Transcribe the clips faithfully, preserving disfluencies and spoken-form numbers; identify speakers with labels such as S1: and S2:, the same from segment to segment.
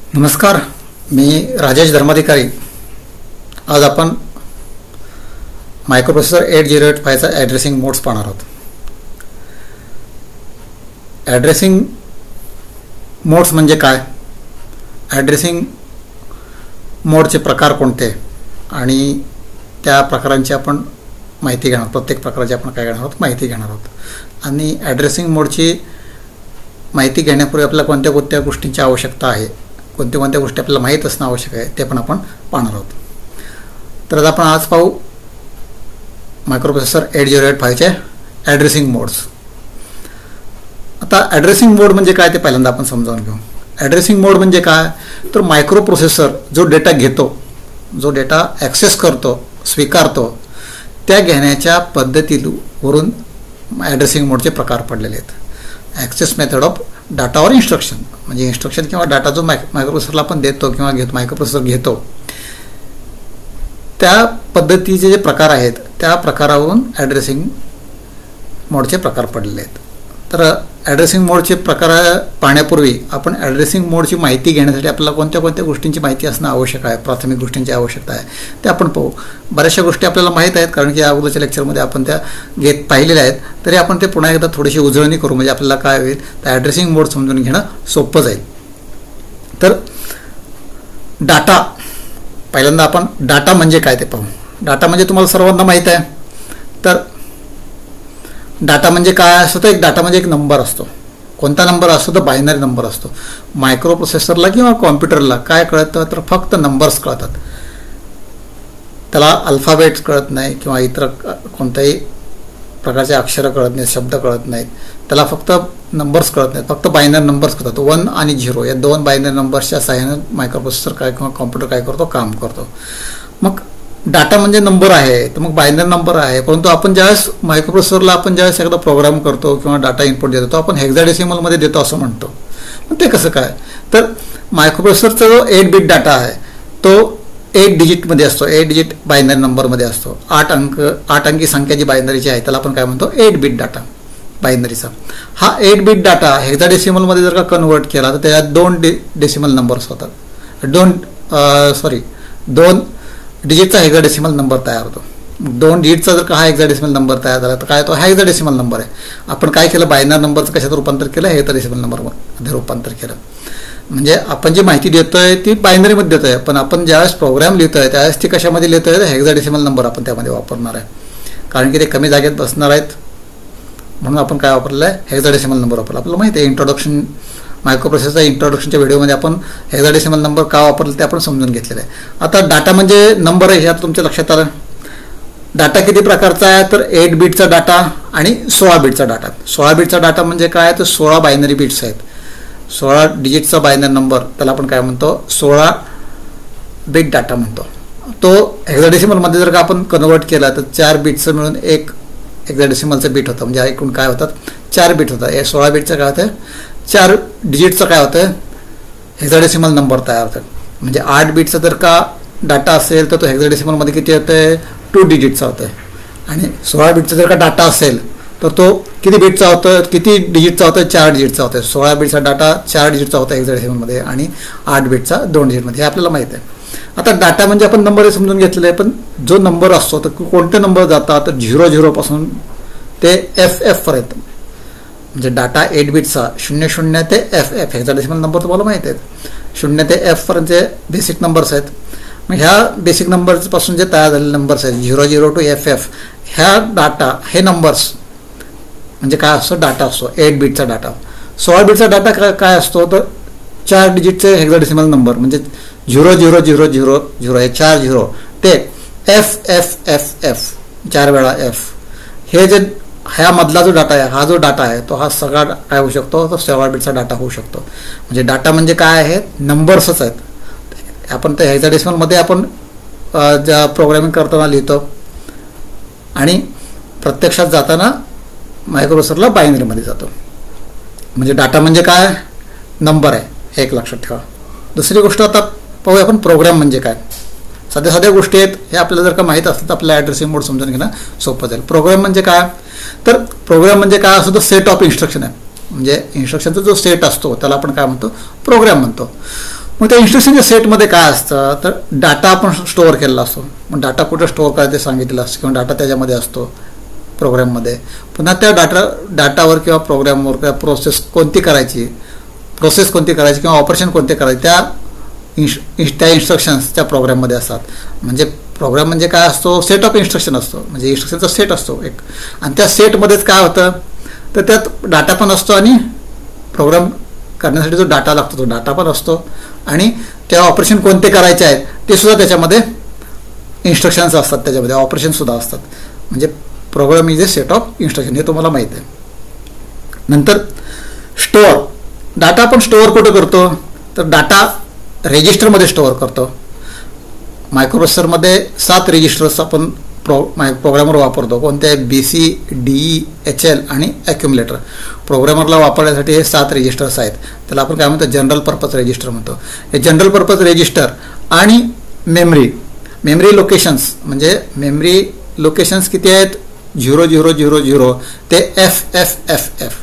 S1: नमस्कार, मी राजेश धर्माधिकारी. आज आपण मायक्रोप्रोसेसर एट झिरो एट फायचा ॲड्रेसिंग मोड्स पाहणार आहोत. ॲड्रेसिंग मोड्स म्हणजे काय, ॲड्रेसिंग मोडचे प्रकार कोणते आणि त्या प्रकारांची आपण माहिती घेणार. प्रत्येक प्रकाराची आपण काय घेणार आहोत, माहिती घेणार आहोत. आणि ॲड्रेसिंग मोडची माहिती घेण्यापूर्वी आपल्याला कोणत्या कोणत्या गोष्टींची आवश्यकता आहे, कोणत्या कोणत्या गोष्टी आपल्याला माहीत असणं आवश्यक आहे ते पण आपण पाहणार आहोत. तर आता आपण आज पाहू मायक्रोप्रोसेसर एट झिरो एट फायचे ॲड्रेसिंग मोड्स. आता ॲड्रेसिंग मोड म्हणजे काय ते पहिल्यांदा आपण समजावून घेऊ. ॲड्रेसिंग मोड म्हणजे काय, तर मायक्रोप्रोसेसर जो डेटा घेतो, जो डेटा ॲक्सेस करतो, स्वीकारतो, त्या घेण्याच्या पद्धतीवरून ॲड्रेसिंग मोडचे प्रकार पडलेले आहेत. ॲक्सेस मेथड ऑफ डाटा और इन्स्ट्रक्शन म्हणजे इन्स्ट्रक्शन किंवा डाटा जो मायक मायक्रोप्रोसेसरला आपण देतो किंवा घेतो मायक्रोप्रोसेसर घेतो, त्या पद्धतीचे जे प्रकार आहेत त्या प्रकारावरून ॲड्रेसिंग मोडचे प्रकार पडलेले आहेत. तर ॲड्रेसिंग मोडचे प्रकार पाहण्यापूर्वी आपण ॲड्रेसिंग मोडची माहिती घेण्यासाठी आपल्याला कोणत्या कोणत्या गोष्टींची माहिती असणं आवश्यक आहे, प्राथमिक गोष्टींची आवश्यकता आहे ते आपण पाहू. बऱ्याचशा गोष्टी आपल्याला माहीत आहेत कारण की या अगोदरच्या लेक्चरमध्ये आपण त्या घेत पाहिलेल्या आहेत, तरी आपण ते पुन्हा एकदा थोडीशी उजळणी करू म्हणजे आपल्याला काय होईल, तर ॲड्रेसिंग मोड समजून घेणं सोपं जाईल. तर डाटा, पहिल्यांदा आपण डाटा म्हणजे काय ते पाहू. डाटा म्हणजे तुम्हाला सर्वांना माहीत आहे. तर डाटा म्हणजे काय असतो, तर एक डाटा म्हणजे एक नंबर असतो. कोणता नंबर असतो, तर बायनरी नंबर असतो. मायक्रोप्रोसेसरला किंवा कॉम्प्युटरला काय कळतं, तर फक्त नंबर्स कळतात. त्याला अल्फाबेट्स कळत नाही किंवा इतर कोणत्याही प्रकारचे अक्षरं कळत नाहीत, शब्द कळत नाहीत. त्याला फक्त नंबर्स कळत नाहीत, फक्त बायनरी नंबर्स कळतात. वन आणि झिरो या दोन बायनरी नंबर्सच्या सहाय्याने मायक्रोप्रोसेसर काय किंवा कॉम्प्युटर काय करतो, काम करतो. मग डाटा म्हणजे नंबर आहे, तर मग बायनरी नंबर आहे. परंतु आपण ज्यावेळेस मायक्रोप्रोसेसरला आपण ज्यावेळेस एखादा प्रोग्राम करतो किंवा डाटा इनपुट देतो, तो आपण हेक्साडेसिमलमध्ये देतो असं म्हणतो. मग ते कसं काय, तर मायक्रोप्रोसेसरचा जो एट बिट डाटा आहे तो एट डिजिटमध्ये असतो, एट डिजिट बायनरी नंबरमध्ये असतो. आठ अंक आठ अंकी संख्या जी बायनरीची आहे त्याला आपण काय म्हणतो, एट बिट डाटा बायनरीचा. हा एट बिट डाटा हेक्साडेसिमलमध्ये जर का कन्वर्ट केला तर त्याच्यात दोन डे डेसिमल नंबर्स होतात. दोन सॉरी दोन डिजिटचा हेक्साडेसिमल नंबर तयार होतो. दोन डिजिटचा जर का हा हेक्साडेसिमल नंबर तयार झाला तर काय तो हेक्साडेसिमल नंबर आहे. आपण काय केलं, बायनरी नंबरचं कशात रूपांतर केलं, हेक्साडेसिमल नंबरमध्ये रूपांतर केलं. म्हणजे आपण जी माहिती देतोय ती बायनरीमध्ये देतोय, पण आपण ज्यावेळेस प्रोग्राम लिहितोय त्यावेळेस ती कशामध्ये लिहितोय, तर हेक्साडेसिमल नंबर आपण त्यामध्ये वापरणार आहे. कारण की ते कमी जागेत बसणार आहेत म्हणून आपण काय वापरलं आहे, हेक्साडेसिमल नंबर वापरला. आपल्याला माहिती आहे इंट्रोडक्शन मायक्रोप्रोसेसरच्या इंट्रोडक्शनच्या व्हिडिओमध्ये आपण हेक्साडेसिमल नंबर का वापरला ते आपण समजून घेतलेलं आहे. आता डाटा म्हणजे नंबर आहे, ह्यात तुमच्या लक्षात आलं. डाटा किती प्रकारचा आहे, तर एट बिटचा डाटा आणि सोळा बिटचा डाटा. सोळा बिटचा डाटा म्हणजे काय, तर सोळा बायनरी बिट्स आहेत. सोळा डिजिटचा बायनरी नंबर त्याला आपण काय म्हणतो, सोळा बिट डाटा म्हणतो. तो हेक्साडेसिमलमध्ये जर का आपण कन्वर्ट केला तर चार बिटचं मिळून एक हेक्साडेसिमलचं बीट होतं. म्हणजे एकूण काय होतात, चार बीट होतात. हे सोळा बिटचं काय होतं, चार डिजिटचं काय होतं, हेक्साडेसिमल नंबर तयार होतात. म्हणजे आठ बिटचा जर का डाटा असेल तर तो हेक्साडेसिमलमध्ये किती होतं आहे, टू डिजिटचा होतं आहे. आणि सोळा बिटचा जर का डाटा असेल तर तो किती बिटचा होतं, किती डिजिटचा होतं, चार डिजिटचा होतं. सोळा बिटचा डाटा चार डिजिटचा होता हेक्साडेसिमलमध्ये आणि आठ बिटचा दोन डिजिटमध्ये, हे आपल्याला माहीत आहे. आता डाटा म्हणजे आपण नंबर समजून घेतलेला आहे, पण जो नंबर असतो तर कोणते नंबर जातात, तर झिरो झिरोपासून ते एफ एफ पर्यंत. म्हणजे डाटा एट बिटचा शून्य शून्य ते एफ एफ हेक्साडेसिमल नंबर तुम्हाला माहिती आहेत. शून्य ते एफ पर्यंतचे बेसिक नंबर्स आहेत. मग ह्या बेसिक नंबर्सपासून जे तयार झालेले नंबर्स आहेत zero zero two F F, ह्या डाटा हे नंबर्स म्हणजे काय असतो, डाटा असतो एट बिटचा डाटा. सोळा बिटचा डाटा काय काय असतो, तर चार डिजिटचे हेक्साडेसिमल नंबर म्हणजे zero zero zero zero zero हे चार झिरो ते एफ एफ एफ एफ चार वेळा एफ, हे जे ह्यामधला जो डाटा आहे, हा जो डाटा आहे तो हा सगळा काय होऊ शकतो, तर सोळा बिटचा डाटा होऊ शकतो. म्हणजे डाटा म्हणजे काय आहे, नंबर्सच आहेत. आपण त्या हेक्साडेसिमलमध्ये आपण ज्या प्रोग्रामिंग करताना लिहितो आणि प्रत्यक्षात जाताना मायक्रोप्रोसेसरला बायनरीमध्ये जातो. म्हणजे डाटा म्हणजे काय, नंबर आहे, हे एक लक्षात ठेवा. दुसरी गोष्ट आता पाहूया आपण, प्रोग्राम म्हणजे काय. साध्या साध्या गोष्टी आहेत, हे आपल्याला जर का माहीत असलं तर आपल्या ॲड्रेसिंग मोड समजून घेणं सोपं जाईल. प्रोग्राम म्हणजे काय, तर प्रोग्राम म्हणजे काय असतो, तर सेट ऑफ इन्स्ट्रक्शन आहे. म्हणजे इन्स्ट्रक्शनचा जो सेट असतो त्याला आपण काय म्हणतो, प्रोग्राम म्हणतो. मग त्या इन्स्ट्रक्शनच्या सेटमध्ये काय असतं तर डाटा आपण स्टोअर केलेला असतो. मग डाटा कुठं स्टोअर करायचं ते सांगितलेलं असतं किंवा डाटा त्याच्यामध्ये असतो प्रोग्रॅममध्ये. पुन्हा त्या डाटा डाटावर किंवा प्रोग्रॅमवर किंवा प्रोसेस कोणती करायची प्रोसेस कोणती करायची किंवा ऑपरेशन कोणते करायचे त्या इन्श त्या इन्स्ट्रक्शन्स त्या प्रोग्रॅममध्ये असतात. म्हणजे प्रोग्राम म्हणजे काय असतो सेट ऑफ इन्स्ट्रक्शन असतो. म्हणजे इन्स्ट्रक्शनचा सेट असतो एक आणि त्या सेटमध्येच काय होतं तर त्यात डाटा पण असतो आणि प्रोग्राम करण्यासाठी जो डाटा लागतो तो डाटा पण असतो आणि त्या ऑपरेशन कोणते करायचे आहेत ते सुद्धा त्याच्यामध्ये इन्स्ट्रक्शन्स असतात. त्याच्यामध्ये ऑपरेशनसुद्धा असतात. म्हणजे program is a set of instruction हे तुम्हाला माहीत आहे. नंतर स्टोअर डाटा आपण स्टोअर कुठं करतो तर डाटा रेजिस्टरमध्ये स्टोअर करतो. मायक्रोप्रोसेसरमध्ये सात रेजिस्टर्स आपण प्रो माय प्रोग्रामर वापरतो. कोणते B C D H L आणि ॲक्युम्युलेटर. प्रोग्रामरला वापरण्यासाठी हे सात रेजिस्टर्स आहेत. त्याला आपण काय म्हणतो जनरल पर्पज रेजिस्टर म्हणतो. हे जनरल पर्पज रेजिस्टर आणि मेमरी मेमरी लोकेशन्स म्हणजे मेमरी लोकेशन्स किती आहेत झिरो झिरो झिरो झिरो ते एफ एफ एफ एफ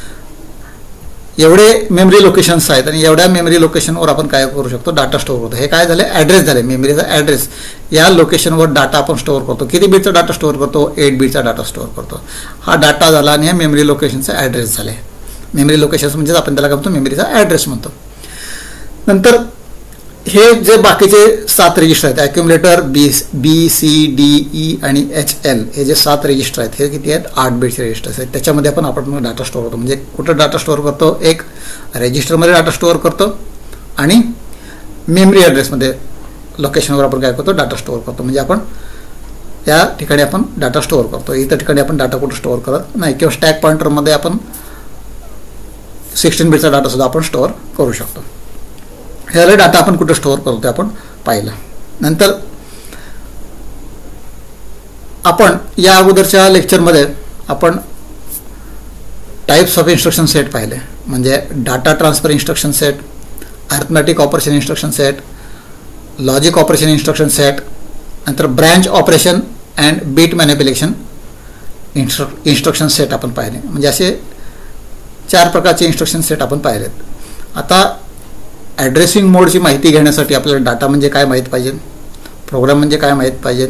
S1: एवढे मेमरी लोकेशन्स आहेत आणि एवढ्या मेमरी लोकेशनवर आपण काय करू शकतो डाटा स्टोअर करतो. हे काय झाले ॲड्रेस झाले मेमरीचा ॲड्रेस. या लोकेशनवर डाटा आपण स्टोअर करतो. किती बीटचा डाटा स्टोअर करतो एट बीटचा डाटा स्टोअर करतो. हा डाटा झाला आणि ह्या मेमरी लोकेशनचा ॲड्रेस झाले. मेमरी लोकेशन्स म्हणजे आपण त्याला काय म्हणतो मेमरीचा ॲड्रेस म्हणतो. नंतर हे जे बाकीचे सात रेजिस्टर आहेत accumulator B B C D E आणि एच एल हे जे सात रेजिस्टर आहेत हे किती आहेत आठ बीटचे रेजिस्टर्स आहेत. त्याच्यामध्ये आपण आपण डाटा स्टोअर करतो. म्हणजे कुठं डाटा स्टोअर करतो एक रेजिस्टरमध्ये डाटा स्टोअर करतो आणि मेमरी ॲड्रेसमध्ये लोकेशनवर आपण काय करतो डाटा स्टोअर करतो. म्हणजे आपण त्या ठिकाणी आपण डाटा स्टोअर करतो. इतर ठिकाणी आपण डाटा कुठं स्टोअर करत नाही. किंवा स्टॅक पॉइंटरमध्ये आपण सिक्स्टीन बीटचा डाटासुद्धा आपण स्टोअर करू शकतो. हे डाटा आपण कुठं स्टोअर करतो आपण पाहिलं. नंतर आपण या अगोदरच्या लेक्चरमध्ये आपण टाईप्स ऑफ इन्स्ट्रक्शन सेट पाहिले. म्हणजे data transfer instruction set, arithmetic operation instruction set, logic operation instruction set, नंतर branch operation and bit manipulation इन्स्ट्र इन्स्ट्रक्शन सेट आपण पाहिले. म्हणजे असे चार प्रकारचे इन्स्ट्रक्शन सेट आपण पाहिलेत. आता ॲड्रेसिंग मोडची माहिती घेण्यासाठी आपल्याला डाटा म्हणजे काय माहीत पाहिजे, प्रोग्राम म्हणजे काय माहीत पाहिजे.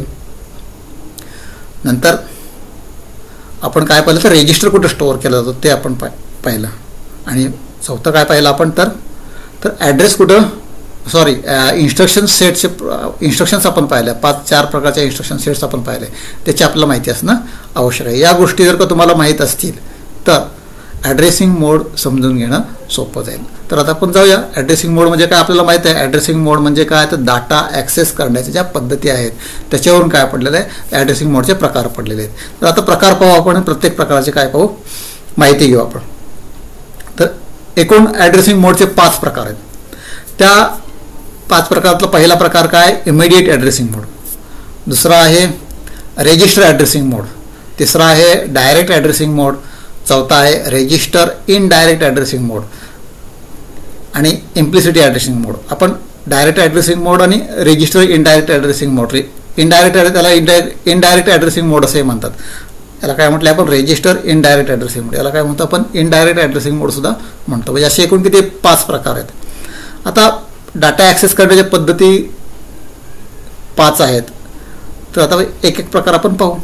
S1: नंतर आपण काय पाहिलं तर रेजिस्टर कुठं स्टोअर केला जातो ते आपण पाय पाहिलं. आणि चौथं काय पाहिलं आपण तर तर ॲड्रेस कुठं सॉरी इन्स्ट्रक्शन सेटचे इन्स्ट्रक्शन्स आपण पाहिले. पाच चार प्रकारच्या इन्स्ट्रक्शन सेट्स आपण पाहिले. त्याची आपल्याला माहिती असणं आवश्यक आहे. या गोष्टी जर का तुम्हाला माहीत असतील तर ॲड्रेसिंग मोड समजून घेणं सोपं जाईल. तर आता आपण जाऊया ॲड्रेसिंग मोड म्हणजे काय आपल्याला माहिती आहे. ॲड्रेसिंग मोड म्हणजे काय तर डाटा ॲक्सेस करण्याच्या ज्या पद्धती आहेत त्याच्यावरून काय पडलेलं आहे ॲड्रेसिंग मोडचे प्रकार पडलेले आहेत. तर आता प्रकार पाहू आपण. प्रत्येक प्रकाराचे काय पाहू माहिती घेऊ आपण. तर एकूण ॲड्रेसिंग मोडचे पाच प्रकार आहेत. त्या पाच प्रकारातला पहिला प्रकार काय इमिडिएट ॲड्रेसिंग मोड, दुसरा आहे रेजिस्टर ॲड्रेसिंग मोड, तिसरा आहे डायरेक्ट ॲड्रेसिंग मोड, चौथा आहे रेजिस्टर इनडायरेक्ट ॲड्रेसिंग मोड आणि इम्प्लिसिटी ॲड्रेसिंग मोड. आपण डायरेक्ट ॲड्रेसिंग मोड आणि register indirect addressing mode indirect त्याला इनडायरेक्ट इनडायरेक्ट ॲड्रेसिंग मोड असे म्हणतात. याला काय म्हटलं आपण रेजिस्टर इनडायरेक्ट ॲड्रेसिंग मोड, याला काय म्हणतो आपण इनडायरेक्ट ॲड्रेसिंग मोडसुद्धा म्हणतो. म्हणजे असे एकूण किती पाच प्रकार आहेत. आता डाटा ॲक्सेस करण्याच्या पद्धती पाच आहेत. तर आता एक एक प्रकार आपण पाहू.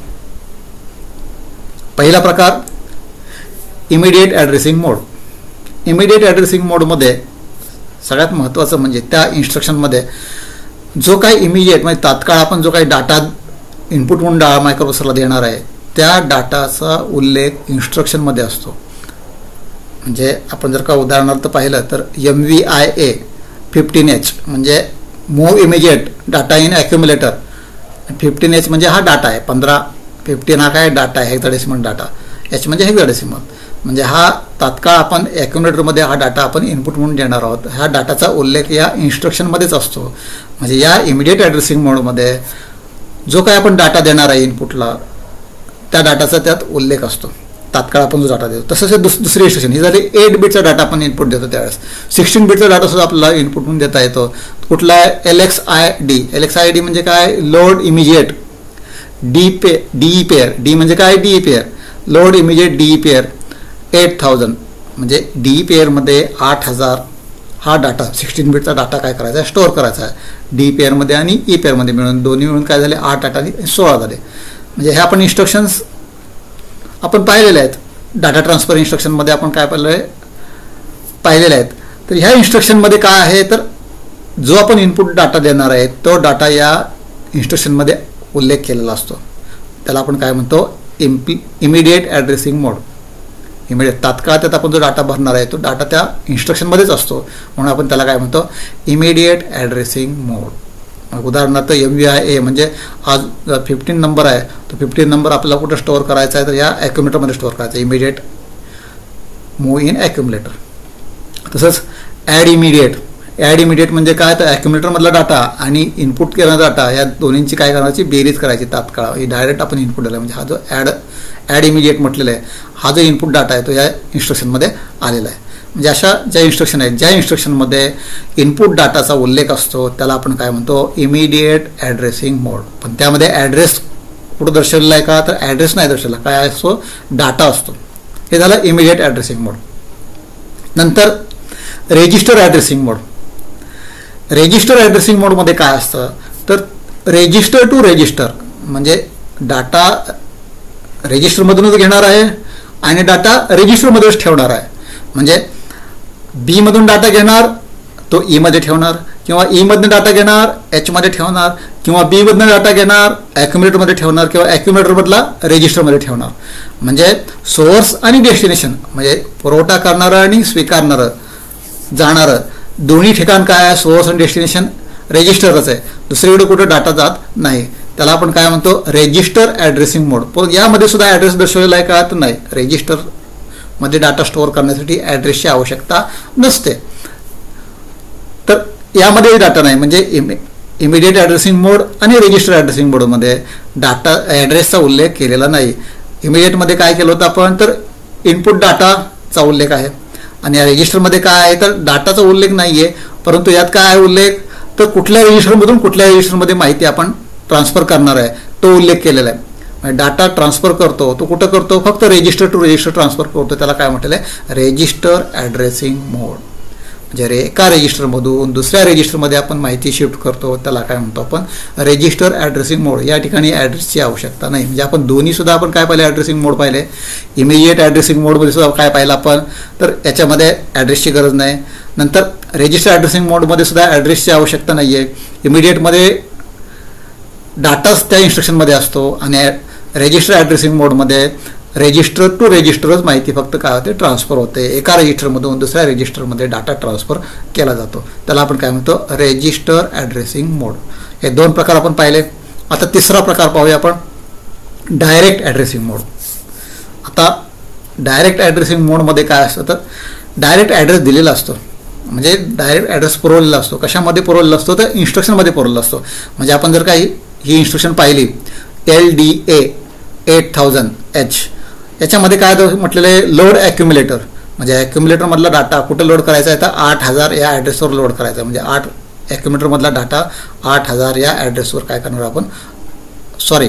S1: पहिला प्रकार immediate addressing mode. Immediate addressing मोडमध्ये सगळ्यात महत्त्वाचं म्हणजे त्या इन्स्ट्रक्शनमध्ये जो काही इमिजिएट म्हणजे तात्काळ आपण जो काही डाटा इनपुट म्हणून डा मायक्रोप्रोसेसरला देणार आहे त्या डाटाचा उल्लेख इन्स्ट्रक्शनमध्ये असतो. म्हणजे आपण जर का उदाहरणार्थ पाहिलं तर M V I A fifteen H म्हणजे move immediate data in accumulator. Fifteen H म्हणजे हा डाटा आहे. पंधरा फिफ्टीन हा काय डाटा आहे हेक्साडेसिमल डाटा. एच म्हणजे हेक्साडेसिमल म्हणजे हा तात्काळ आपण ॲक्युम्युलेटरमध्ये हा डाटा आपण इनपुट म्हणून देणार आहोत. ह्या डाटाचा उल्लेख या इन्स्ट्रक्शनमध्येच असतो. म्हणजे या इमिडिएट ॲड्रेसिंग मोडमध्ये जो काय आपण डाटा देणार आहे इनपुटला त्या डाटाचा त्यात उल्लेख असतो तात्काळ आपण जो डाटा देतो. तसंच दुस दुसरी इन्स्ट्रक्शन ही झाली एट बीटचा डाटा आपण इनपुट देतो त्यावेळेस. सिक्स्टीन बीटचा डाटासुद्धा आपल्याला इनपुट म्हणून देता येतो. कुठला आहे L X I D. L X I D म्हणजे काय लोड इमिजिएट डी पे डी पेअर. डी म्हणजे काय D pair load immediate D pair eight thousand म्हणजे डी पेअरमध्ये आठ हजार हा डाटा सिक्स्टीन बिटचा डाटा काय करायचा आहे, स्टोअर करायचा आहे डी पेअरमध्ये आणि ई पेअरमध्ये मिळून, दोन्ही मिळून काय झाले आठ आठ आणि सोळा झाले. म्हणजे हे आपण इन्स्ट्रक्शन्स आपण पाहिलेले आहेत. डाटा ट्रान्सफर इन्स्ट्रक्शनमध्ये आपण काय पाहिलं आहे पाहिलेले आहेत. तर ह्या इन्स्ट्रक्शनमध्ये काय आहे, तर जो आपण इनपुट डाटा देणार आहे तो डाटा या इन्स्ट्रक्शनमध्ये उल्लेख केलेला असतो. त्याला आपण काय म्हणतो, इम्पी इमिडिएट ॲड्रेसिंग मोड. इमिडिएट तात्काळ त्यात आपण जो डाटा भरणार आहे तो डाटा त्या इन्स्ट्रक्शनमध्येच असतो, म्हणून आपण त्याला काय म्हणतो, इमिडिएट ॲड्रेसिंग मोड. उदाहरणार्थ एम व्ही आय ए म्हणजे आज फिफ्टीन नंबर आहे, तो फिफ्टीन नंबर आपल्याला कुठं स्टोअर करायचा आहे, तर या ॲक्युम्युलेटरमध्ये स्टोअर करायचा, इमिडिएट मूव्ह इन ॲक्युम्युलेटर. तसंच ॲड इमिडिएट. ॲड इमिडिएट म्हणजे काय, तर ॲक्युम्युलेटरमधला डाटा आणि इनपुट केलेला डाटा या दोन्हींची काय करायची, बेरीज करायची तात्काळ. ही डायरेक्ट आपण इनपुट दिला, म्हणजे हा जो ॲड ॲड इमिडिएट म्हटलेला आहे, हा जो इनपुट डाटा आहे तो या इन्स्ट्रक्शनमध्ये आलेला आहे. म्हणजे अशा ज्या इन्स्ट्रक्शन आहेत, ज्या इन्स्ट्रक्शनमध्ये इनपुट डाटाचा उल्लेख असतो त्याला आपण काय म्हणतो, इमिडिएट ॲड्रेसिंग मोड. पण त्यामध्ये ॲड्रेस कुठं दर्शवलेला आहे का, तर ॲड्रेस नाही दर्शवला, काय असतो, डाटा असतो. हे झालं इमिडिएट ॲड्रेसिंग मोड. नंतर register addressing mode. Register addressing मोडमध्ये काय असतं, तर रेजिस्टर टू रेजिस्टर म्हणजे डाटा रेजिस्टरमधूनच घेणार आहे आणि डाटा रेजिस्टरमध्येच ठेवणार आहे. म्हणजे बीमधून डाटा घेणार तो ईमध्ये ठेवणार, किंवा ईमधनं डाटा घेणार एचमध्ये ठेवणार, किंवा बीमधनं डाटा घेणार ॲक्युम्युलेटरमध्ये ठेवणार, किंवा ॲक्युम्युलेटरमधला रेजिस्टरमध्ये ठेवणार. म्हणजे सोर्स आणि डेस्टिनेशन म्हणजे पुरवठा करणारं आणि स्वीकारणारं जाणारं दोन्ही ठिकाण काय आहे, सोर्स आणि डेस्टिनेशन रेजिस्टरच आहे, दुसरीकडे कुठं डाटा जात नाही. त्याला आपण काय म्हणतो, रेजिस्टर ॲड्रेसिंग मोड. पण यामध्ये सुद्धा ॲड्रेस दर्शवलेला आहे का, तर नाही, रेजिस्टरमध्ये डाटा स्टोअर करण्यासाठी ॲड्रेसची आवश्यकता नसते. तर यामध्ये डाटा नाही, म्हणजे इमि इमिडिएट ॲड्रेसिंग मोड आणि रेजिस्टर ॲड्रेसिंग मोडमध्ये डाटा ॲड्रेसचा उल्लेख केलेला नाही. इमिडिएटमध्ये काय केलं होतं आपण, तर इनपुट डाटाचा उल्लेख आहे, आणि या रेजिस्टरमध्ये काय आहे, तर डाटाचा उल्लेख नाही आहे, परंतु यात काय आहे उल्लेख, तर कुठल्या रजिस्टरमधून कुठल्या रजिस्टरमध्ये माहिती आपण ट्रान्सफर करणार आहे तो उल्लेख केलेला आहे. म्हणजे डाटा ट्रान्सफर करतो तो कुठं करतो, फक्त रेजिस्टर टू रेजिस्टर ट्रान्सफर करतो, त्याला काय म्हटलेलं आहे, रेजिस्टर ॲड्रेसिंग मोड. म्हणजे रे एका रजिस्टरमधून दुसऱ्या रजिस्टरमध्ये आपण माहिती शिफ्ट करतो त्याला काय म्हणतो आपण, रेजिस्टर ॲड्रेसिंग मोड. या ठिकाणी ॲड्रेसची आवश्यकता नाही. म्हणजे आपण दोन्ही सुद्धा आपण काय पाहिले, ॲड्रेसिंग मोड पाहिले. इमिडिएट ॲड्रेसिंग मोडमध्ये सुद्धा काय पाहिलं आपण, तर याच्यामध्ये ॲड्रेसची गरज नाही. नंतर रेजिस्टर ॲड्रेसिंग मोडमध्ये सुद्धा ॲड्रेसची आवश्यकता नाही आहे. इमिडिएटमध्ये डाटाच त्या इन्स्ट्रक्शनमध्ये असतो, आणि रेजिस्टर ॲड्रेसिंग मोडमध्ये रेजिस्टर टू रेजिस्टरच माहिती फक्त काय होते, ट्रान्सफर होते. एका रजिस्टरमधून दुसऱ्या रजिस्टरमध्ये डाटा ट्रान्सफर केला जातो, त्याला आपण काय म्हणतो, रेजिस्टर ॲड्रेसिंग मोड. हे दोन प्रकार आपण पाहिले. आता तिसरा प्रकार पाहूया आपण, डायरेक्ट ॲड्रेसिंग मोड. आता डायरेक्ट ॲड्रेसिंग मोडमध्ये काय असतं, तर डायरेक्ट ॲड्रेस दिलेला असतो, म्हणजे डायरेक्ट ॲड्रेस पुरवलेला असतो. कशामध्ये पुरवलेला असतो, तर इन्स्ट्रक्शनमध्ये पुरवलेला असतो. म्हणजे आपण जर काही ही इन्स्ट्रक्शन पाहिली, L D A eight thousand H, याच्यामध्ये काय म्हटलेलं आहे, लोड ॲक्युम्युलेटर. म्हणजे ॲक्युम्युलेटरमधला डाटा कुठं लोड करायचा आहे, तर आठ हजार या ॲड्रेसवर लोड करायचा. म्हणजे आठ ॲक्युम्युलेटरमधला डाटा आठ हजार या ॲड्रेसवर काय करणार आपण, सॉरी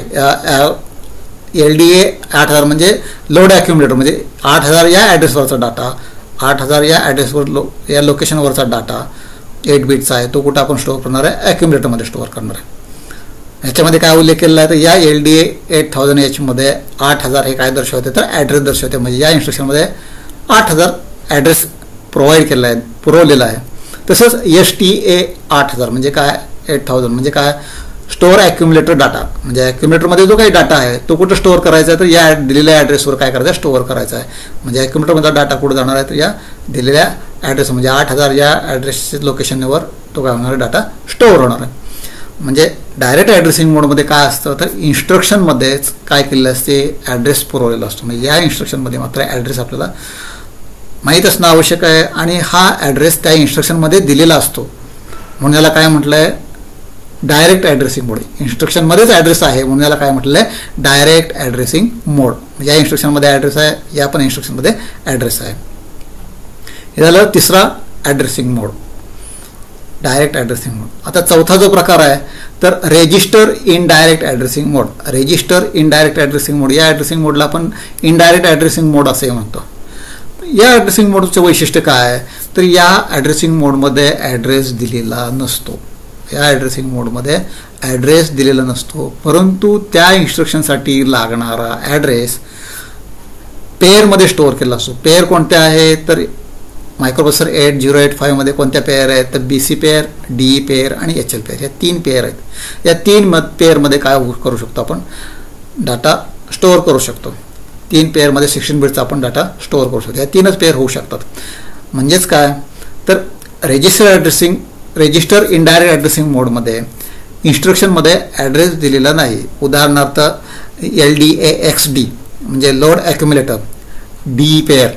S1: एल डी ए आठ हजार म्हणजे लोड ॲक्युम्युलेटर, म्हणजे आठ हजार या ॲड्रेसवरचा डाटा, आठ हजार या ॲड्रेसवर लो या लोकेशनवरचा डाटा एट बीटचा आहे, तो कुठं आपण स्टोअर करणार आहे, ॲक्युम्युलेटरमध्ये स्टोअर करणार आहे. ह्याच्यामध्ये काय उल्लेख केलेला आहे, तर या L D A eight thousand एचमध्ये आठ हजार हे काय दर्शवते, तर ॲड्रेस दर्शवते. म्हणजे या इन्स्ट्रक्शनमध्ये आठ हजार ॲड्रेस प्रोव्हाइड केलेला आहे, पुरवलेला आहे. तसंच एस टी ए आठ हजार म्हणजे काय, एट थाउजंड म्हणजे काय, स्टोअर ॲक्युम्युलेटर डाटा. म्हणजे ॲक्युम्युलेटरमध्ये जो काही डाटा आहे तो कुठं स्टोअर करायचा आहे, तर या दिलेल्या ॲड्रेसवर काय करायचं आहे, स्टोअर करायचा आहे. म्हणजे ॲक्युम्युलेटरमधला डाटा कुठं जाणार आहे, तर या दिलेल्या ॲड्रेस म्हणजे आठ हजार या ॲड्रेसच्या लोकेशनवर तो काय होणार आहे, डाटा स्टोअर होणार आहे. म्हणजे डायरेक्ट ॲड्रेसिंग मोडमध्ये काय असतं, तर इन्स्ट्रक्शनमध्येच काय केलेलं असते, ॲड्रेस पुरवलेला असतो. म्हणजे या इन्स्ट्रक्शनमध्ये मात्र ॲड्रेस आपल्याला माहीत असणं आवश्यक आहे, आणि हा ॲड्रेस त्या इन्स्ट्रक्शनमध्ये दिलेला असतो, म्हणून याला काय म्हटलं आहे, डायरेक्ट ॲड्रेसिंग मोड. इन्स्ट्रक्शनमध्येच ॲड्रेस आहे म्हणून याला काय म्हटलं आहे, डायरेक्ट ॲड्रेसिंग मोड. या इन्स्ट्रक्शनमध्ये ॲड्रेस आहे, या पण इन्स्ट्रक्शनमध्ये ॲड्रेस आहे. हे झालं तिसरा addressing mode, direct addressing mode. आता चौथा जो प्रकार आहे, तर register indirect addressing mode. Register indirect addressing mode, या ॲड्रेसिंग मोडला आपण इनडायरेक्ट ॲड्रेसिंग मोड असे म्हणतो. या ॲड्रेसिंग मोडचं वैशिष्ट्य काय आहे तर या ॲड्रेसिंग मोडमध्ये ॲड्रेस दिलेला नसतो. या ॲड्रेसिंग मोडमध्ये ॲड्रेस दिलेला नसतो, परंतु त्या इन्स्ट्रक्शनसाठी लागणारा ॲड्रेस पेअरमध्ये स्टोअर केला असतो. पेअर कोणत्या आहे तर मायक्रोप्रोसेसर एट झिरो एट फाईव्हमध्ये कोणत्या पेअर आहेत तर B C pair, D E pair आणि एच एल पेअर, या तीन पेअर आहेत. या तीन मध पेअरमध्ये काय करू शकतो आपण डाटा स्टोअर करू शकतो. तीन पेअरमध्ये सिक्स्टीन बिटचा आपण डाटा स्टोअर करू शकतो. या तीनच पेअर होऊ शकतात. म्हणजेच काय तर register addressing register indirect addressing मोडमध्ये इन्स्ट्रक्शनमध्ये ॲड्रेस दिलेला नाही. उदाहरणार्थ L D A X D म्हणजे लोड ॲक्युम्युलेटर, डी पेअर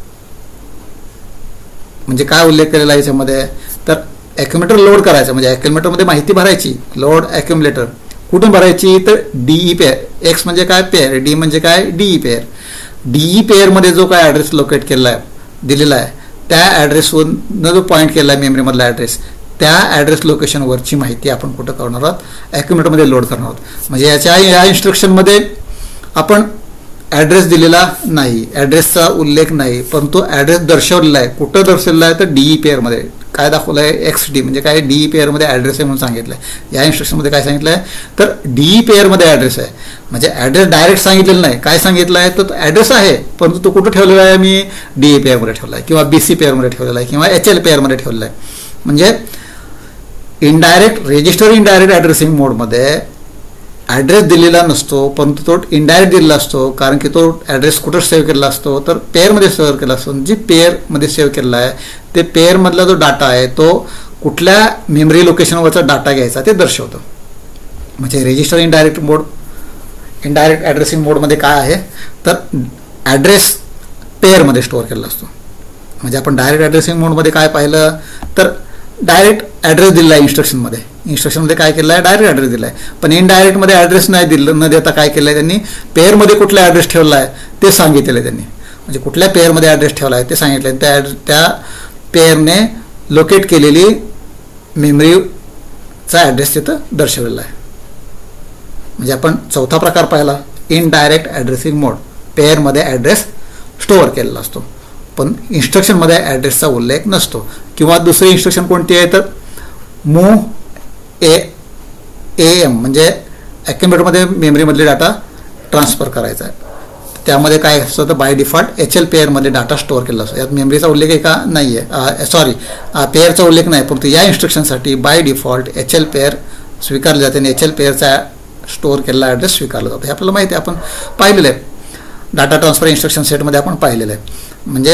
S1: म्हणजे काय उल्लेख केलेला आहे याच्यामध्ये तर ॲक्युम्युलेटर लोड करायचं म्हणजे ॲक्युम्युलेटरमध्ये माहिती भरायची. लोड ॲक्युम्युलेटर कुठून भरायची तर डीई पेअर. एक्स म्हणजे काय पेअर, डी म्हणजे काय डीई पेअर. डीई पेअरमध्ये जो काय ॲड्रेस लोकेट केलेला आहे दिलेला आहे त्या ॲड्रेसवरून जो पॉईंट केला आहे मेमरीमधला ॲड्रेस त्या ॲड्रेस लोकेशनवरची माहिती आपण कुठं करणार आहोत ॲक्युम्युलेटरमध्ये लोड करणार आहोत. म्हणजे याच्या या इन्स्ट्रक्शनमध्ये आपण ॲड्रेस दिलेला नाही, ॲड्रेसचा उल्लेख नाही, परंतु ॲड्रेस दर्शवलेला आहे. कुठं दर्शवलेला आहे तर डीई पेअरमध्ये. काय दाखवलं आहे एक्स डी म्हणजे काय डीई पेअरमध्ये ॲड्रेस आहे म्हणून सांगितलं आहे. या इन्स्ट्रक्शनमध्ये काय सांगितलं आहे तर डीई पेअरमध्ये ॲड्रेस आहे. म्हणजे ॲड्रेस डायरेक्ट सांगितलेलं नाही. काय सांगितलं आहे तर ॲड्रेस आहे परंतु तो कुठं ठेवलेला आहे मी डीई पेअरमध्ये ठेवला आहे किंवा बी सी पेअरमध्ये ठेवलेला आहे किंवा एच एल पेअरमध्ये ठेवलेला आहे. म्हणजे इनडायरेक्ट रेजिस्टर इनडायरेक्ट ॲड्रेसिंग मोडमध्ये ॲड्रेस दिलेला नसतो, परंतु तो इनडायरेक्ट दिलेला असतो. कारण की तो ॲड्रेस कुठं सेव्ह केलेला असतो तर पेअरमध्ये सेव्ह केला असतो. जे पेअरमध्ये सेव्ह केलेला आहे ते पेअरमधला जो डाटा आहे तो कुठल्या मेमरी लोकेशनवरचा डाटा घ्यायचा ते दर्शवतं. म्हणजे register indirect mode indirect addressing मोडमध्ये काय आहे तर ॲड्रेस पेअरमध्ये स्टोअर केलेला असतो. म्हणजे आपण डायरेक्ट ॲड्रेसिंग मोडमध्ये काय पाहिलं तर डायरेक्ट ॲड्रेस दिला आहे इन्स्ट्रक्शनमध्ये. इन्स्ट्रक्शनमध्ये काय केलं आहे डायरेक्ट ॲड्रेस दिला आहे. पण इनडायरेक्टमध्ये ॲड्रेस नाही दिलं न देता काय केलं आहे त्यांनी पेअरमध्ये कुठला ॲड्रेस ठेवला आहे ते सांगितलेलं आहे त्यांनी. म्हणजे कुठल्या पेअरमध्ये ॲड्रेस ठेवला आहे ते सांगितलं आहे. त्या त्या पेअरने लोकेट केलेली मेमरीचा ॲड्रेस तिथं दर्शवलेला आहे. म्हणजे आपण चौथा प्रकार पाहिला इनडायरेक्ट ॲड्रेसिंग मोड. पेअरमध्ये ॲड्रेस स्टोअर केलेला असतो पण इन्स्ट्रक्शनमध्ये ॲड्रेसचा उल्लेख नसतो. किंवा दुसरी इन्स्ट्रक्शन कोणती आहे तर मूव्ह ए ए एम म्हणजे ॲक्युम्युलेटरमध्ये मेमरीमधले डाटा ट्रान्सफर करायचा आहे. त्यामध्ये काय असतं तर बाय डिफॉल्ट एच एल पेअरमध्ये डाटा स्टोअर केला असतो. यात मेमरीचा उल्लेख आहे का नाही आहे सॉरी पेअरचा उल्लेख नाही, परंतु या इन्स्ट्रक्शनसाठी by default H L pair स्वीकारले जाते आणि एच एल पेअरचा स्टोअर केलेला ॲड्रेस स्वीकारला जातो. हे आपल्याला माहिती आहे, आपण पाहिलेलं आहे. डाटा ट्रान्सफर इन्स्ट्रक्शन सेटमध्ये आपण पाहिलेलं आहे. म्हणजे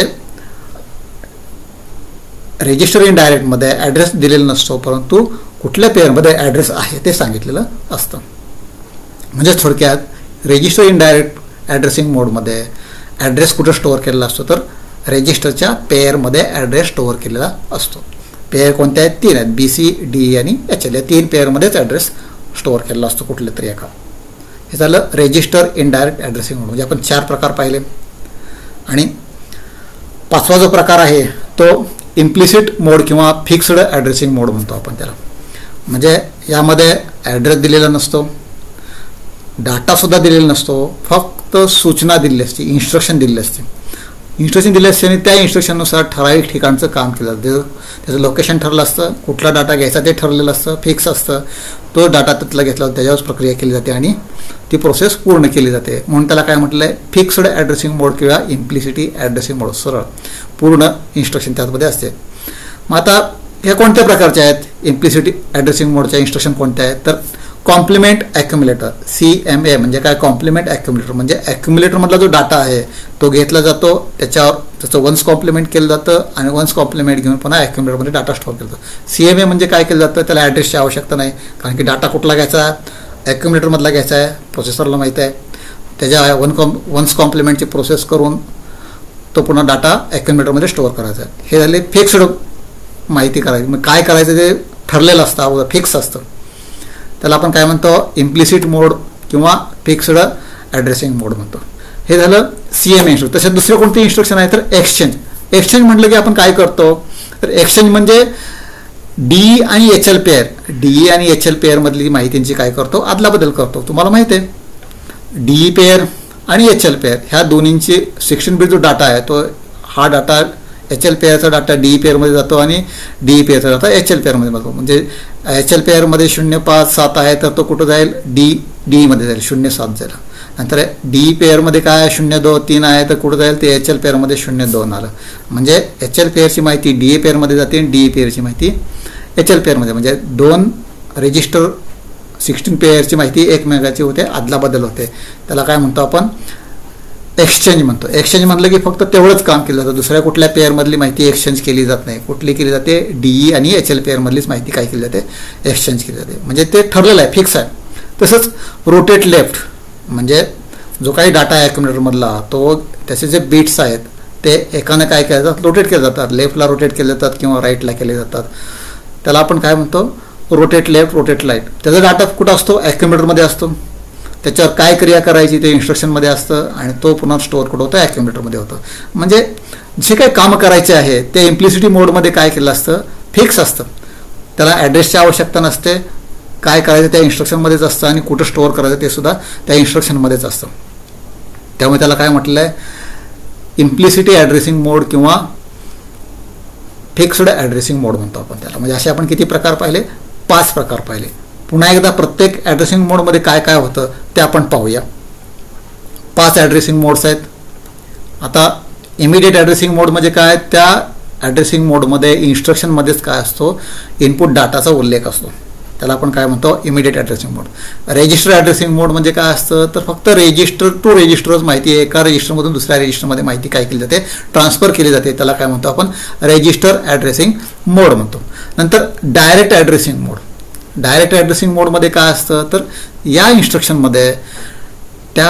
S1: रेजिस्टर इन डायरेक्टमध्ये ॲड्रेस दिलेला नसतो, परंतु कुठल्या पेअरमध्ये ॲड्रेस आहे ते सांगितलेलं असतं. म्हणजे थोडक्यात रेजिस्टर इन डायरेक्ट ॲड्रेसिंग मोडमध्ये ॲड्रेस कुठं स्टोअर केलेला असतो तर रेजिस्टरच्या पेअरमध्ये ॲड्रेस स्टोअर केलेला असतो. पेअर कोणत्या आहेत तीन आहेत बी सी डी आणि एच एल. या तीन पेअरमध्येच ॲड्रेस स्टोअर केलेला असतो कुठल्या तरी एका. हे झालं रेजिस्टर इनडायरेक्ट ॲड्रेसिंग मोड. म्हणजे आपण चार प्रकार पाहिले आणि पाचवा जो प्रकार आहे तो इम्प्लिसिट मोड किंवा फिक्स्ड ॲड्रेसिंग मोड म्हणतो आपण त्याला. म्हणजे यामध्ये ॲड्रेस दिलेला नसतो, डाटासुद्धा दिलेला नसतो, फक्त सूचना दिलेली असते, इन्स्ट्रक्शन दिलेली असते. इन्स्ट्रक्शन दिले असते आणि त्या इन्स्ट्रक्शननुसार ठराविक ठिकाणचं काम केलं जातं. त्याचं लोकेशन ठरलं असतं, कुठला डाटा घ्यायचा ते ठरलेलं असतं, फिक्स असतं. तो डाटा तिथला घेतला त्याच्यावर प्रक्रिया केली जाते आणि ती प्रोसेस पूर्ण केली जाते. म्हणून त्याला काय म्हटलं आहे फिक्स्ड ॲड्रेसिंग मोड किंवा इम्प्लिसिटी ॲड्रेसिंग मोड. सरळ पूर्ण इन्स्ट्रक्शन त्यामध्ये असते. मग आता ह्या कोणत्या प्रकारच्या आहेत इम्प्लिसिटी ॲड्रेसिंग मोडच्या इन्स्ट्रक्शन कोणत्या आहेत तर complement accumulator C M A. म्हणजे काय कॉम्प्लिमेंट ॲक्युम्युलेटर म्हणजे ॲक्युम्युलेटरमधला जो डाटा आहे तो घेतला जातो, त्याच्यावर त्याचं वन्स कॉम्प्लिमेंट केलं जातं आणि वन्स कॉम्प्लिमेंट घेऊन पुन्हा ॲक्युम्युलेटरमध्ये डाटा स्टोअर केलं जातं. सी एम ए म्हणजे काय केलं जातं त्याला ॲड्रेसची आवश्यकता नाही, कारण की डाटा कुठला घ्यायचा ॲक्युम्युलेटरमधला घ्यायचा आहे, प्रोसेसरला माहिती आहे. त्याच्या वन कॉम वन्स कॉम्प्लिमेंटची प्रोसेस करून तो पुन्हा डाटा ॲक्युम्युलेटरमध्ये स्टोअर करायचा आहे. हे झाले फिक्स्ड माहिती करायची. मग काय करायचं ते ठरलेलं असतं, अगोदर फिक्स असतं. त्याला आपण काय म्हणतो इम्प्लिसिट मोड किंवा फिक्स्ड ॲड्रेसिंग मोड म्हणतो. हे झालं सी एम ए इन्स्ट्रक्शन. तसेच दुसरे कोणते इन्स्ट्रक्शन आहे तर एक्सचेंज. एक्सचेंज म्हटलं की आपण काय करतो तर एक्सचेंज म्हणजे डी आणि एच एल पेअर डी आणि एच एल पेअरमधली माहितींची काय करतो आदलाबदल करतो. तुम्हाला माहिती आहे डी पेअर आणि एच एल पेअर ह्या दोन्हींची सिक्स्टीन बिट जो डाटा आहे तो हा डाटा एच एल पेअरचा डाटा डी पेअरमध्ये जातो आणि डी पेअरचा डाटा एच एल पेअरमध्ये जातो. म्हणजे एच एल पेअरमध्ये शून्य पाच सात आहे तर तो कुठं जाईल डी डीमध्ये जाईल शून्य सात जाईल. नंतर डी पेअरमध्ये काय आहे शून्य दोन तीन आहे तर कुठं जाईल ते एच एल पेअरमध्ये शून्य दोन आलं. म्हणजे एच एल पेअरची माहिती डी ए पेअरमध्ये जाते आणि डी ए पेअरची माहिती एच एल पेअरमध्ये. म्हणजे दोन रजिस्टर सिक्स्टीन पेअरची माहिती एकमेकाची होते आदला बदल होते. त्याला काय म्हणतो आपण एक्सचेंज म्हणतो. एक्सचेंज म्हटलं की फक्त तेवढंच काम केलं जातं, दुसऱ्या कुठल्या पेअरमधली माहिती एक्सचेंज केली जात नाही. कुठली केली जाते डीई आणि एच एल पेअरमधलीच माहिती काय केली जाते एक्सचेंज केली जाते. म्हणजे ते ठरलेलं आहे फिक्स आहे. तसंच रोटेट लेफ्ट म्हणजे जो काही डाटा आहे ॲक्युम्युलेटरमधला तो त्याचे जे बिट्स आहेत ते एकाने काय केले जातात रोटेट केले जातात. लेफ्टला रोटेट केले जातात किंवा राईटला केले जातात. त्याला आपण काय म्हणतो रोटेट लेफ्ट रोटेट राईट. त्याचा डाटा कुठं असतो ॲक्युम्युलेटरमध्ये असतो. त्याच्यावर काय क्रिया करायची ते इन्स्ट्रक्शनमध्ये असतं आणि तो पुन्हा स्टोअर कुठं होतं ॲक्युम्युलेटरमध्ये होतं. म्हणजे जे काही कामं करायचे आहे ते इम्प्लिसिटी मोडमध्ये काय केलं असतं फिक्स असतं. त्याला ॲड्रेसची आवश्यकता नसते. काय करायचं त्या इन्स्ट्रक्शनमध्येच असतं आणि कुठं स्टोअर करायचं ते सुद्धा त्या इन्स्ट्रक्शनमध्येच असतं. त्यामुळे त्याला काय म्हटलं आहे इम्प्लिसिटी ॲड्रेसिंग मोड किंवा फिक्स्ड ॲड्रेसिंग मोड म्हणतो आपण त्याला. म्हणजे असे आपण किती प्रकार पाहिले पाच प्रकार पाहिले. पुन्हा एकदा प्रत्येक ॲड्रेसिंग मोडमध्ये काय काय होतं ते आपण पाहूया. पाच ॲड्रेसिंग मोड्स आहेत. आता इमिडिएट ॲड्रेसिंग मोड म्हणजे काय त्या ॲड्रेसिंग मोडमध्ये इन्स्ट्रक्शनमध्येच काय असतो इनपुट डाटाचा उल्लेख असतो. त्याला आपण काय म्हणतो immediate addressing mode. Register addressing mode म्हणजे काय असतं तर फक्त रेजिस्टर टू रेजिस्टरच माहिती एका रेजिस्टरमधून दुसऱ्या रेजिस्टरमध्ये माहिती काय केली जाते ट्रान्सफर केली जाते. त्याला काय म्हणतो आपण रेजिस्टर ॲड्रेसिंग मोड म्हणतो. नंतर direct addressing mode. Direct addressing मोडमध्ये काय असतं तर या इन्स्ट्रक्शनमध्ये त्या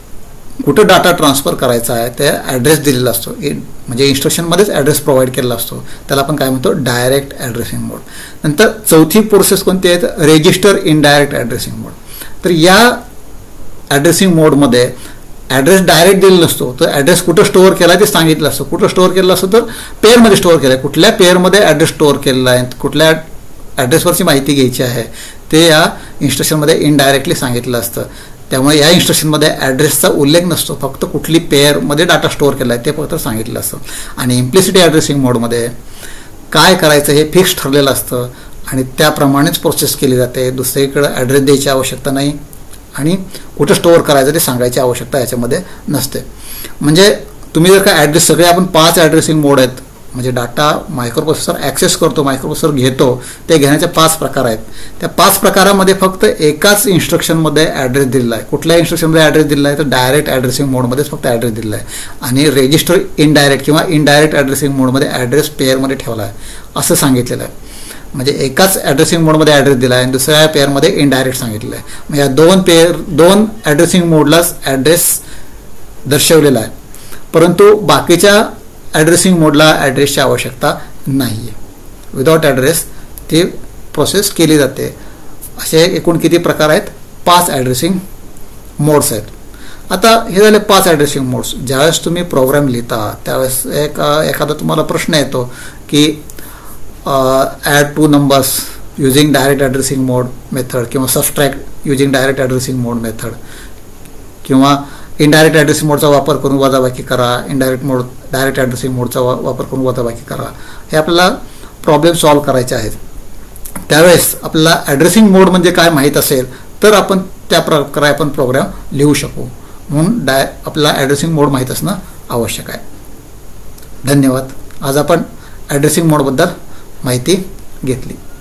S1: कुठं डाटा ट्रान्सफर करायचा आहे ते ॲड्रेस दिलेला असतो. म्हणजे इन्स्ट्रक्शनमध्येच ॲड्रेस प्रोव्हाइड केलेला असतो. त्याला आपण काय म्हणतो डायरेक्ट ॲड्रेसिंग मोड. नंतर चौथी प्रोसेस कोणती आहे तर रेजिस्टर इनडायरेक्ट ॲड्रेसिंग मोड. तर या ॲड्रेसिंग मोडमध्ये ॲड्रेस डायरेक्ट दिलेला नसतो तर ॲड्रेस कुठं स्टोअर केला आहे ते सांगितलं असतं. कुठं स्टोअर केलं असतं तर पेअरमध्ये स्टोअर केलं आहे. कुठल्या पेअरमध्ये ॲड्रेस स्टोअर केलेला आहे कुठल्या ॲड्रेसवरची माहिती घ्यायची आहे ते या इन्स्ट्रक्शनमध्ये इनडायरेक्टली सांगितलं असतं. त्यामुळे या इन्स्ट्रक्शनमध्ये ॲड्रेसचा उल्लेख नसतो फक्त कुठली पेअरमध्ये डाटा स्टोअर केला आहे ते फक्त सांगितलं असतं. आणि इम्प्लिसिटी ॲड्रेसिंग मोडमध्ये काय करायचं हे फिक्स ठरलेलं असतं आणि त्याप्रमाणेच प्रोसेस केली जाते. दुसरीकडे ॲड्रेस द्यायची आवश्यकता नाही आणि कुठं स्टोअर करायचं ते सांगायची आवश्यकता याच्यामध्ये नसते. म्हणजे तुम्ही जर का ॲड्रेस सगळे आपण पाच ॲड्रेसिंग मोड आहेत म्हणजे डाटा मायक्रोप्रोसेसर ॲक्सेस करतो मायक्रोप्रोसेसर घेतो ते घेण्याचे पाच प्रकार आहेत. त्या पाच प्रकारामध्ये फक्त एकाच इन्स्ट्रक्शनमध्ये ॲड्रेस दिलेला आहे. कुठल्या इन्स्ट्रक्शनमध्ये ॲड्रेस दिलेला आहे तर डायरेक्ट ॲड्रेसिंग मोडमध्येच फक्त ॲड्रेस दिलेला आहे. आणि रेजिस्टर इनडायरेक्ट किंवा इनडायरेक्ट ॲड्रेसिंग मोडमध्ये ॲड्रेस पेअरमध्ये ठेवला आहे असं सांगितलेलं आहे. म्हणजे एकाच ॲड्रेसिंग मोडमध्ये ॲड्रेस दिला आहे आणि दुसऱ्या पेअरमध्ये इनडायरेक्ट सांगितलेलं आहे. मग या दोन पेअर दोन ॲड्रेसिंग मोडलाच ॲड्रेस दर्शवलेला आहे परंतु बाकीच्या ॲड्रेसिंग मोडला ॲड्रेसची आवश्यकता नाही आहे. विदाउट ॲड्रेस ती प्रोसेस केली जाते. असे एकूण किती प्रकार आहेत पाच ॲड्रेसिंग मोड्स आहेत. आता हे झाले पाच ॲड्रेसिंग मोड्स. ज्यावेळेस तुम्ही प्रोग्राम लिहिता त्यावेळेस एक एखादा तुम्हाला प्रश्न येतो की add two numbers using direct addressing mode method किंवा subtract using direct addressing mode method किंवा इनडायरेक्ट ॲड्रेसिंग मोडचा वापर करून वजाबाकी करा. इनडायरेक्ट मोड डायरेक्ट ॲड्रेसिंग मोडचा वा वापर करून वजाबाकी करा. हे आपल्याला प्रॉब्लेम सॉल्व करायचे आहेत. त्यावेळेस आपल्याला ॲड्रेसिंग मोड म्हणजे काय माहीत असेल तर आपण त्या प्रकारे आपण प्रोग्राम लिहू शकू. म्हणून डाय आपल्याला ॲड्रेसिंग मोड माहीत असणं आवश्यक आहे. धन्यवाद. आज आपण ॲड्रेसिंग मोडबद्दल माहिती घेतली.